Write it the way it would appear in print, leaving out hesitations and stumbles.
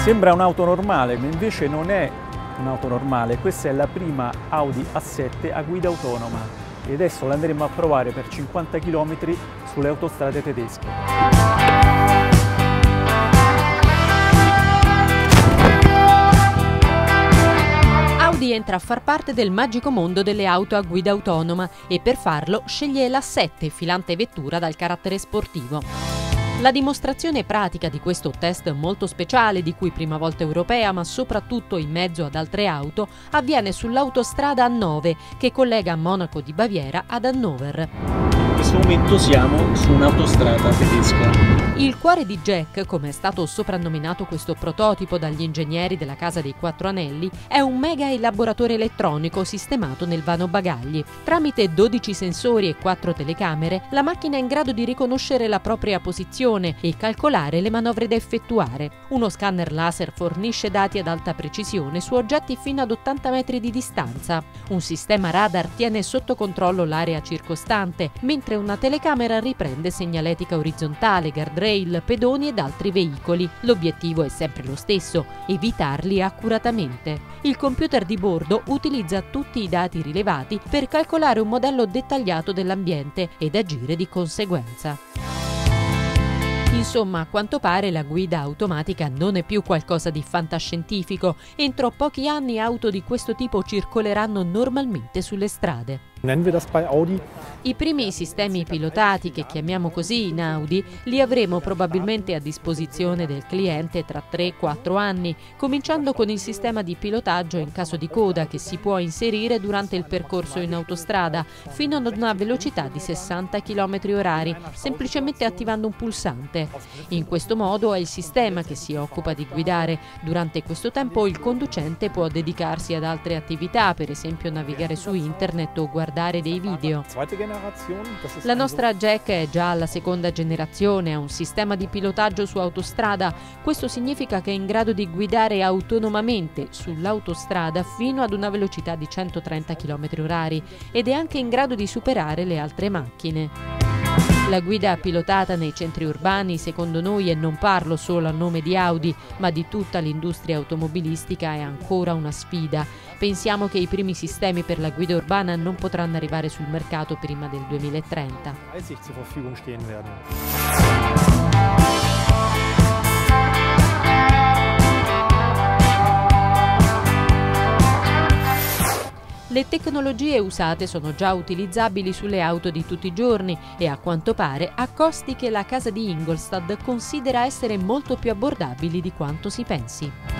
Sembra un'auto normale, ma invece non è un'auto normale. Questa è la prima Audi A7 a guida autonoma e adesso la andremo a provare per 50 km sulle autostrade tedesche. Audi entra a far parte del magico mondo delle auto a guida autonoma e per farlo sceglie l'A7, filante vettura dal carattere sportivo. La dimostrazione pratica di questo test molto speciale, di cui prima volta europea ma soprattutto in mezzo ad altre auto, avviene sull'autostrada A9 che collega Monaco di Baviera ad Hannover. In questo momento siamo su un'autostrada tedesca. Il cuore di Jack, come è stato soprannominato questo prototipo dagli ingegneri della Casa dei Quattro Anelli, è un mega elaboratore elettronico sistemato nel vano bagagli. Tramite 12 sensori e 4 telecamere, la macchina è in grado di riconoscere la propria posizione e calcolare le manovre da effettuare. Uno scanner laser fornisce dati ad alta precisione su oggetti fino ad 80 metri di distanza. Un sistema radar tiene sotto controllo l'area circostante, mentre una telecamera riprende segnaletica orizzontale, guardrail, pedoni ed altri veicoli. L'obiettivo è sempre lo stesso: evitarli accuratamente. Il computer di bordo utilizza tutti i dati rilevati per calcolare un modello dettagliato dell'ambiente ed agire di conseguenza. Insomma, a quanto pare la guida automatica non è più qualcosa di fantascientifico. Entro pochi anni auto di questo tipo circoleranno normalmente sulle strade. Nennen wir das bei Audi? I primi sistemi pilotati, che chiamiamo così in Audi, li avremo probabilmente a disposizione del cliente tra 3-4 anni, cominciando con il sistema di pilotaggio in caso di coda che si può inserire durante il percorso in autostrada fino ad una velocità di 60 km/h, semplicemente attivando un pulsante. In questo modo è il sistema che si occupa di guidare. Durante questo tempo il conducente può dedicarsi ad altre attività, per esempio navigare su internet o guardare dei video. La nostra Jack è già alla seconda generazione, ha un sistema di pilotaggio su autostrada. Questo significa che è in grado di guidare autonomamente sull'autostrada fino ad una velocità di 130 km/h ed è anche in grado di superare le altre macchine. La guida pilotata nei centri urbani, secondo noi, e non parlo solo a nome di Audi, ma di tutta l'industria automobilistica, è ancora una sfida. Pensiamo che i primi sistemi per la guida urbana non potranno arrivare sul mercato prima del 2030. Le tecnologie usate sono già utilizzabili sulle auto di tutti i giorni e a quanto pare a costi che la casa di Ingolstadt considera essere molto più abbordabili di quanto si pensi.